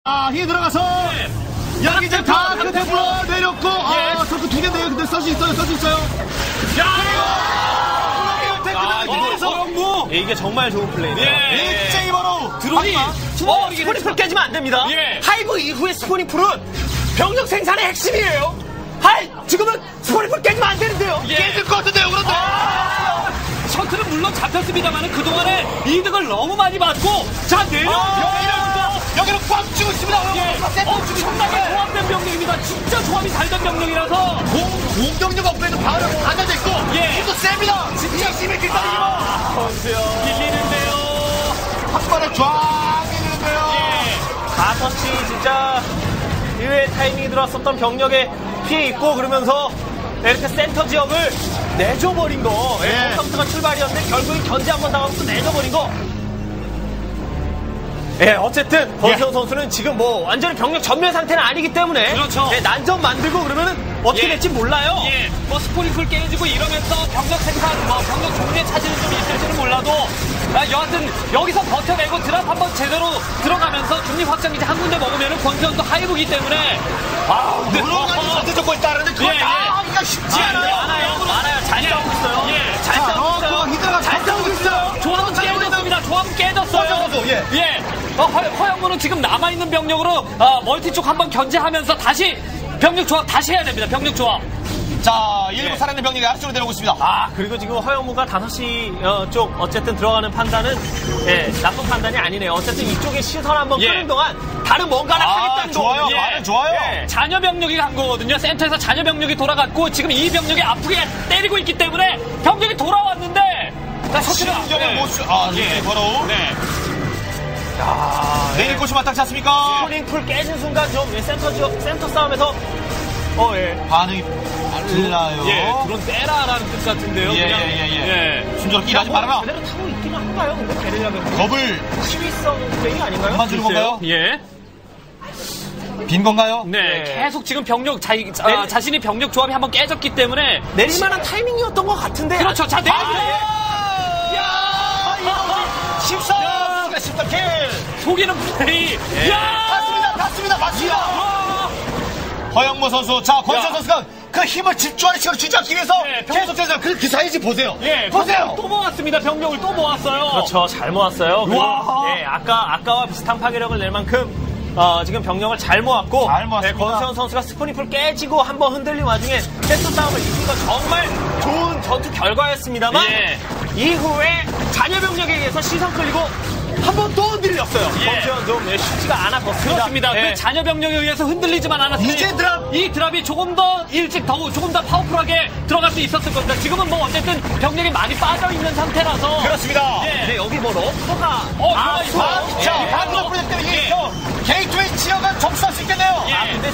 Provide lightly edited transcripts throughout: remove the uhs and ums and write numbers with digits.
힘이 들어가서 여기 이제 다 끝에 불러 내렸고 저그 두 개인데요. 근데 써주 있어요. 이게 정말 좋은 플레이네요. 일제히바로 드론이 스포니풀 깨지면 안 됩니다. 하이브 이후에 스포니풀은 병력 생산의 핵심이에요. 지금은 스포니풀 깨지면 안 되는데요. 깨질 것 같은데요. 그런데 셔틀은 물론 잡혔습니다만 그동안에 이득을 너무 많이 받고 자 여기는 꽉 쥐고 있습니다. 엄청나게 조합된 병력입니다. 진짜 조합이 잘 된 병력이라서 공격력 업그레이드 바로 앉아져 있고 힘도 셉니다. 진짜 힘이 길다니요. 밀리는데요. 한 번에 쫙 밀리는데요. 5시 진짜 의외의 타이밍이 들어왔었던 병력에 피해 있고 그러면서 이렇게 센터 지역을 내줘버린 거. 컴퓨터가 출발이었는데 결국에 견제 한번 당하고 내줘버린 거. 어쨌든 권세훈 선수는 지금 뭐 완전히 병력 전멸 상태는 아니기 때문에 그렇죠. 난점 만들고 그러면은 어떻게 될지 몰라요. 스포니풀 깨지고 이러면서 병력 생산, 병력 종류의 차질은 좀 있을지는 몰라도 여하튼 여기서 버텨내고 드랍 한번 제대로 들어가면서 중립 확장기지 한 군데 먹으면은 권세훈도 하이브기 때문에 물론 선제 조건이 따르는데 그걸 다 하기가 쉽지 않아요. 많아요. 잘 싸우고 있어요. 잘 싸우고 있어요. 히드라가 잘 싸우고 있어요. 조합은 깨졌습니다. 조합은 깨졌어요. 허영무는 지금 남아있는 병력으로 멀티 쪽 한번 견제하면서 다시 병력 조합 다시 해야 됩니다. 병력 조합. 자, 일부 살아있는 병력이 앞쪽으로 내려오고 있습니다. 그리고 지금 허영무가 5시 쪽 어쨌든 들어가는 판단은 나쁜 판단이 아니네요. 어쨌든 이쪽에 시선 한번 끄는 동안 다른 뭔가를 하겠다는 좋아요. 거거든요. 말은 좋아요. 잔여 병력이 간 거거든요. 센터에서 잔여 병력이 돌아갔고 지금 이 병력이 아프게 때리고 있기 때문에 병력이 돌아왔는데 신경을 못 쓰... 바로 내릴 곳이 마땅치 않습니까? 스포닝풀 깨진 순간 좀 센터 싸움에서 반응이 달라요. 드론 떼라라는 뜻 같은데요. 순조롭게 일하지 말아라. 제대로 타고 있기는 한가요? 근데 게릴라 병력 겁을 시위성 플레이 아닌가요? 그만 주는 건가요? 빈 건가요? 계속 지금 병력 자신이 병력 조합이 한번 깨졌기 때문에 내릴만한 타이밍이었던 것 같은데. 그렇죠. 자, 내리세요. 14킬! 속이는 플레이. 맞습니다. 허영무 선수, 권세훈 선수가 그 힘을 집중하는 시간을 주지 않기 위해서 계속해서 그 사이즈 보세요. 보세요. 또 모았습니다. 병력을 또 모았어요. 그렇죠. 잘 모았어요. 아까와 비슷한 파괴력을 낼 만큼 지금 병력을 잘 모았고 권세훈 선수가 스포니풀 깨지고 한번 흔들린 와중에 세트 싸움을 이긴 건 정말 좋은 전투 결과였습니다만 이후에 잔여 병력에 의해서 시선 끌리고 한 번 또 흔들렸어요. 권세훈 좀 쉽지가 않았었습니다. 그렇습니다. 그 잔여 병력에 의해서 흔들리지만 않았으니 이제 이 드랍이 조금 더 일찍 조금 더 파워풀하게 들어갈 수 있었을 겁니다. 지금은 뭐 어쨌든 병력이 많이 빠져 있는 상태라서 그렇습니다. 근데 여기 뭐 러커가 방금 프로젝트 때문에 게이트웨이 지역은 점수할 수 있겠네요. 근데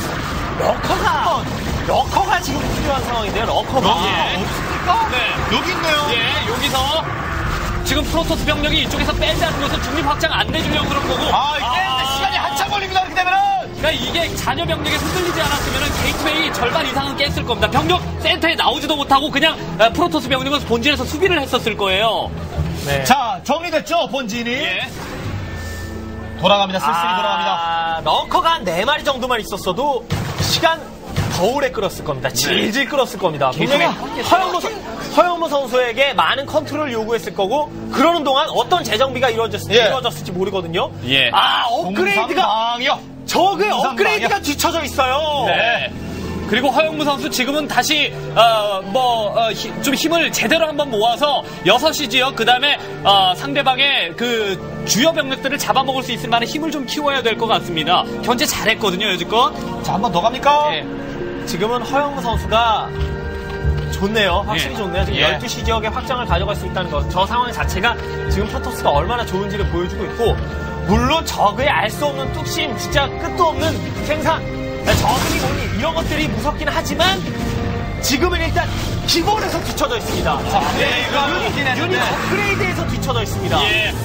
러커가 지금 필요한 상황인데요. 러커가 어딨습니까? 여기 있네요. 여기서 지금 프로토스 병력이 이쪽에서 뺀다는 것은 중립 확장 안 내주려고 그런 거고. 이때 시간이 한참 걸립니다. 그렇게 되면은. 그러니까 이게 잔여 병력에 흔들리지 않았으면 게이트웨이 절반 이상은 깼을 겁니다. 병력 센터에 나오지도 못하고 그냥 프로토스 병력은 본진에서 수비를 했었을 거예요. 자, 정리됐죠? 본진이. 돌아갑니다. 쓸쓸히 돌아갑니다. 러커가 한 4마리 정도만 있었어도 시간 더 오래 끌었을 겁니다. 질질 끌었을 겁니다. 분명히 허영무 선수에게 많은 컨트롤을 요구했을 거고 그러는 동안 어떤 재정비가 이루어졌을지 모르거든요. 업그레이드가 적의 업그레이드가 뒤쳐져 있어요. 그리고 허영무 선수 지금은 다시 좀 힘을 제대로 한번 모아서 6시 지역 그다음에 상대방의 그 주요 병력들을 잡아먹을 수 있을 만한 힘을 좀 키워야 될 것 같습니다. 견제 잘했거든요, 여지껏. 자, 한 번 더 갑니까? 지금은 허영무 선수가 좋네요. 확실히 좋네요. 지금 12시 지역에 확장을 가져갈 수 있다는 것. 저 상황 자체가 지금 프로토스가 얼마나 좋은지를 보여주고 있고 물론 적의 알 수 없는 뚝심, 진짜 끝도 없는 생산, 저글이 뭐니 이런 것들이 무섭긴 하지만 지금은 일단 기본에서 뒤쳐져 있습니다. 유닛 업그레이드에서 뒤쳐져 있습니다.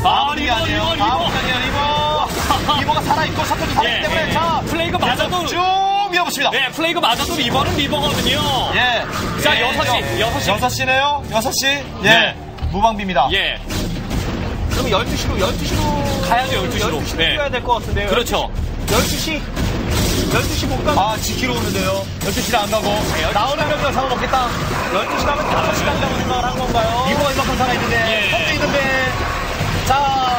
리버가 살아있고 셔틀도 살아있기 때문에 플레이가 맞아도 쭉 밀어붙입니다. 플레이가 맞아도 리버는 리버거든요. 자, 6시네요. 6시. 무방비입니다. 그럼 12시로 가야죠, 12시로. 12시로 뛰어야 될 것 같은데요. 그렇죠. 12시 못 가면. 아, 지키러 오는데요. 12시를 안 가고. 나오는 병력 잡아먹겠다. 12시 가면 5시 간다고 생각을 한 건가요? 이거가 이만큼 살아있는데. 성대 있는데. 자,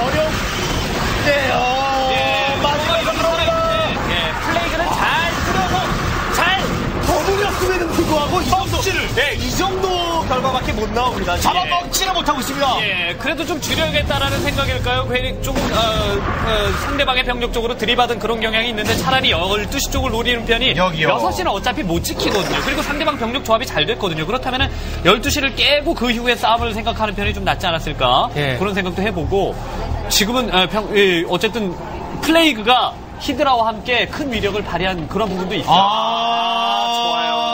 어려운데요. 마지막에 들어옵니다. 플레이그는 잘 끌어서 잘 버무렸음에도 불구하고 이 정도 결과밖에 못 나옵니다. 잡아먹지는 못하고 있습니다. 예, 그래도 좀 줄여야겠다라는 생각일까요? 괜히 조금 상대방의 병력 쪽으로 들이받은 그런 경향이 있는데 차라리 12시 쪽을 노리는 편이 여기요. 6시는 어차피 못 지키거든요. 그리고 상대방 병력 조합이 잘 됐거든요. 그렇다면 12시를 깨고 그 이후에 싸움을 생각하는 편이 좀 낫지 않았을까? 그런 생각도 해보고 지금은 어쨌든 플레이그가 히드라와 함께 큰 위력을 발휘한 그런 부분도 있어요. 좋아요.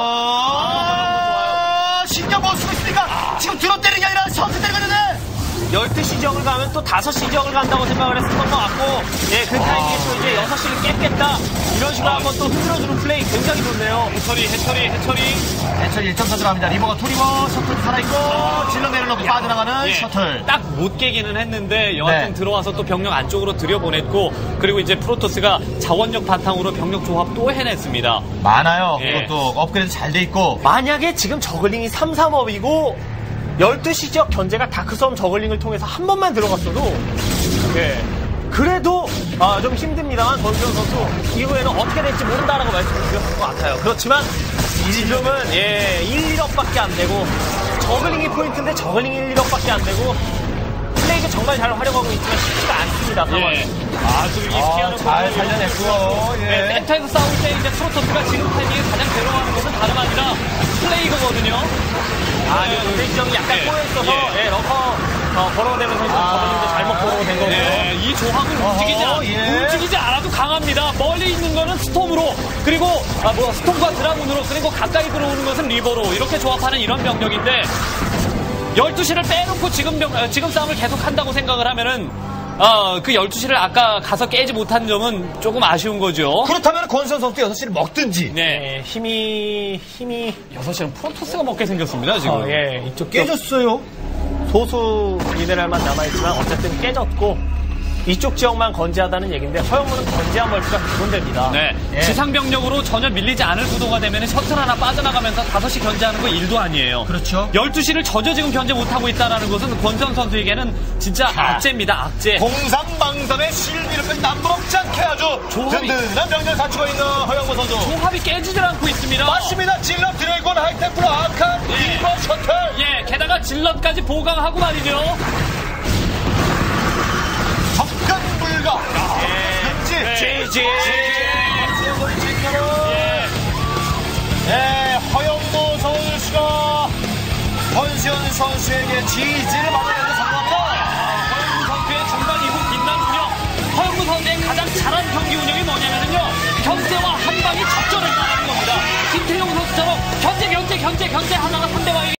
신경 못 쓰고 있으니까 지금 들어 때리는 게 아니라 선수 때리는데 12시 지역을 가면 또 5시 지역을 간다고 생각을 했었던 것 같고, 그 타이밍에 또 이제 6시를 깼겠다. 이런 식으로 한번 또 흔들어주는 플레이 굉장히 좋네요. 해처리. 해철 1.4 들어갑니다. 리버가 투리버 셔틀 살아있고 질러 내려놓고 빠져나가는 셔틀. 딱 못 깨기는 했는데 여하튼 들어와서 또 병력 안쪽으로 들여보냈고 그리고 이제 프로토스가 자원력 바탕으로 병력 조합 또 해냈습니다. 많아요. 예. 그것도 업그레이드 잘 돼 있고. 만약에 지금 저글링이 3-3업이고 12시 지역 견제가 다크섬 저글링을 통해서 한 번만 들어갔어도 그래도 좀 힘듭니다만 권수현 선수 이후에는 어떻게 될지 모른다라고 말씀드렸을 것 같아요. 그렇지만 지금은 1, 1업밖에 안 되고 저글링이 포인트인데 저글링이 1, 1업밖에 안 되고 플레이가 정말 잘 활용하고 있지만 쉽지가 않습니다. 상황이. 아주 피하는 잘 살려냈고요. 센터에서 싸울 때 이제 프로토스가 지금 타이밍에 가장 괴로워하는 것은 다름 아니라 플레이거거든요. 대지점이 약간 꼬여있어서 러커 걸어내면서 저글링도 잘못 걸어낸 거고요. 이 조합은 움직이지 않아도 강합니다. 멀리 있는 거는 스톰으로 그리고 스톰과 드라군으로 그리고 가까이 들어오는 것은 리버로 이렇게 조합하는 이런 병력인데 12시를 빼놓고 지금 싸움을 계속 한다고 생각을 하면은 그 12시를 아까 가서 깨지 못한 점은 조금 아쉬운 거죠. 그렇다면 권수현 선수도 6시를 먹든지. 힘이 6시는 프로토스가 먹게 생겼습니다, 지금. 이쪽 깨졌어요. 소수 미네랄만 남아있지만 어쨌든 깨졌고 이쪽 지역만 건재하다는 얘기인데 허영무는 건재한 멀티가 기본됩니다. 지상병력으로 전혀 밀리지 않을 구도가 되면 셔틀 하나 빠져나가면서 5시 견제하는 거 일도 아니에요. 그렇죠. 12시를 전혀 지금 견제 못하고 있다는 것은 권수현 선수에게는 진짜 악재입니다, 악재. 공상망상의 실비를 남부럽지 않게 아주 든든한 병력을 갖추고 있는 허영무 선수. 조합이 깨지질 않고 있습니다. 맞습니다. 질럿 드래곤 하이템플러 아칸 리버 셔틀. 게다가 질럿까지 보강하고 말이죠. 접근 불가. 지지. 허영무 선수가 권수현 선수에게 지지를 받아내는 성공합니다. 허영무 선수의 중반 이후 빛난 운영. 허영무 선수의 가장 잘한 경기 운영이 뭐냐면요. 견제와 한 방이 적절했다는 겁니다. 김태용 선수처럼 견제 하다가 상대방이